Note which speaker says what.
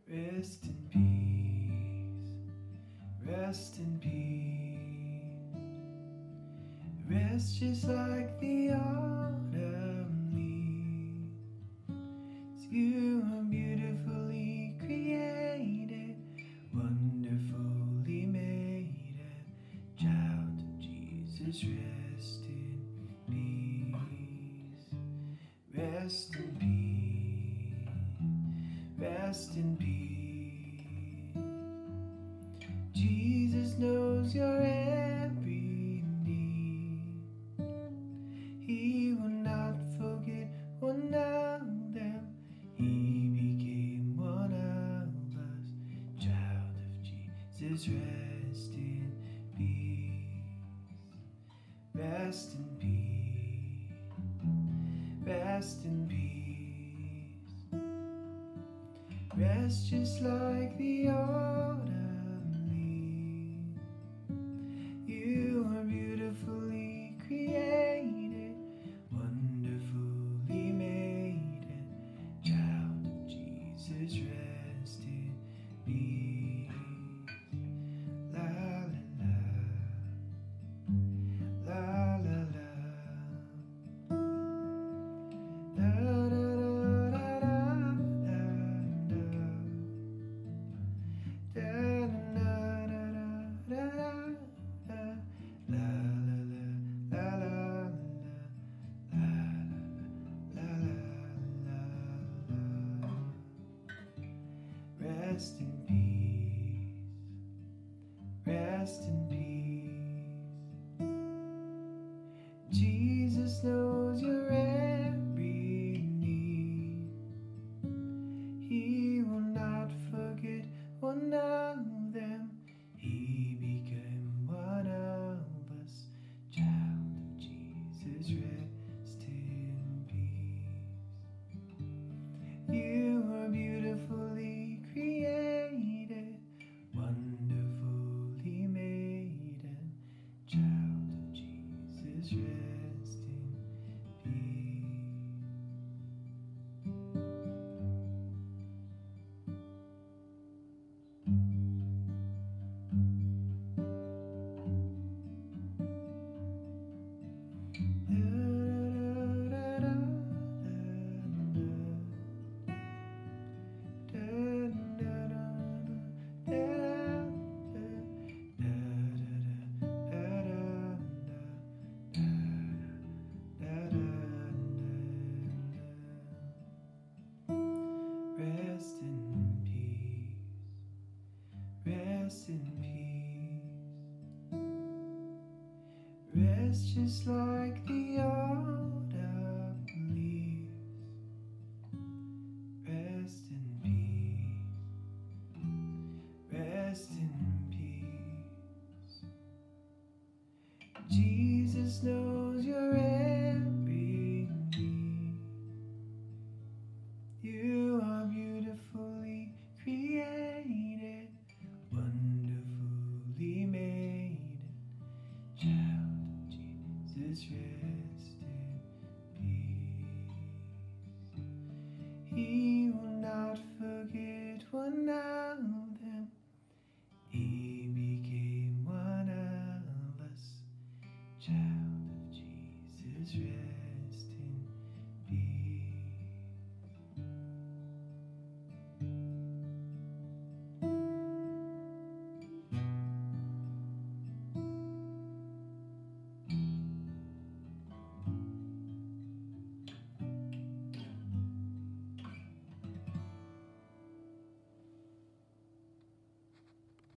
Speaker 1: Rest in peace, rest in peace. Rest just like the autumn leaves. You are beautifully created, wonderfully made. Child of Jesus, rest in peace. Rest in peace, rest in peace. Jesus knows your every need. He will not forget one of them. He became one of us. Child of Jesus, rest in peace. Rest in peace, rest in peace. Rest just like the autumn leaves. You are beautifully created, wonderfully made. Child of Jesus, rest in peace. La la la, la la la. Da da da da da da da. Da da da da da da. La la la la la la la la la. Rest in peace, rest in peace. Jesus knows your every need. He will not forget one of them. He became one of us. Child of Jesus, rest in peace. You are beautifully created, wonderfully made. Child of Jesus, rest in peace. Rest in peace, rest in peace. Rest just like the autumn leaves. Rest in peace, rest in peace. Jesus knows your every need. You are beautifully created, wonderfully made. Child of Jesus, rest in peace. He will not forget one of them. He became one of us. Child of Jesus, rest